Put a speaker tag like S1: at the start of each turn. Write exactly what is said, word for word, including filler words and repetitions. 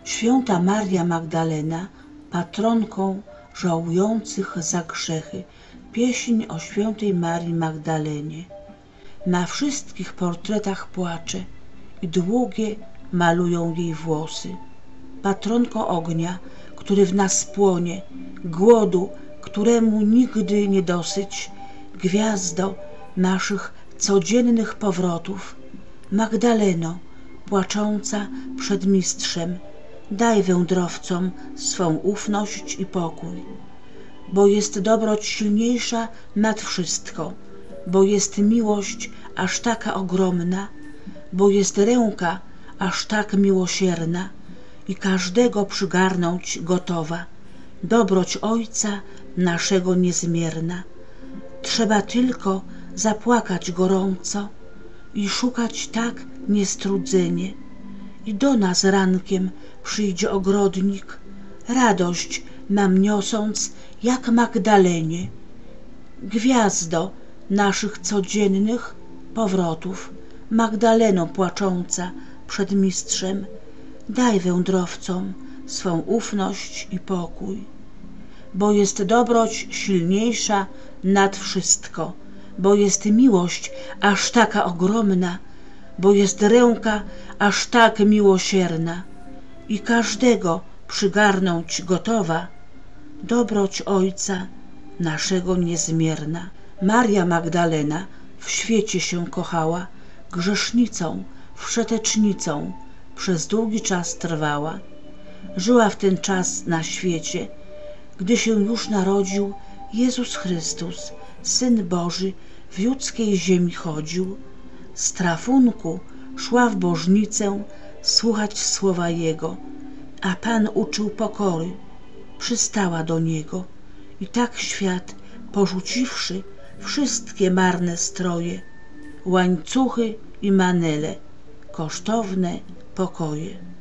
S1: Święta Maria Magdalena, patronką żałujących za grzechy, pieśń o świętej Marii Magdalenie. Na wszystkich portretach płacze i długie malują jej włosy. Patronko ognia, który w nas płonie, głodu, któremu nigdy nie dosyć, gwiazdo naszych codziennych powrotów, Magdaleno, płacząca przed mistrzem, daj wędrowcom swą ufność i pokój, bo jest dobroć silniejsza nad wszystko, bo jest miłość aż taka ogromna, bo jest ręka aż tak miłosierna i każdego przygarnąć gotowa, dobroć Ojca naszego niezmierna. Trzeba tylko zapłakać gorąco i szukać tak niestrudzenie, i do nas rankiem przyjdzie ogrodnik, radość nam niosąc jak Magdalenie. Gwiazdo naszych codziennych powrotów, Magdaleno płacząca przed mistrzem, daj wędrowcom swą ufność i pokój, bo jest dobroć silniejsza nad wszystko, bo jest miłość aż taka ogromna, bo jest ręka aż tak miłosierna i każdego przygarnąć gotowa, dobroć Ojca naszego niezmierna. Maria Magdalena w świecie się kochała, grzesznicą, wszetecznicą przez długi czas trwała. Żyła w ten czas na świecie, gdy się już narodził Jezus Chrystus, Syn Boży, w judzkiej ziemi chodził. Z trafunku szła w bożnicę słuchać słowa Jego, a Pan uczył pokory, przystała do Niego. I tak świat, porzuciwszy wszystkie marne stroje, łańcuchy i manele, kosztowne pokoje.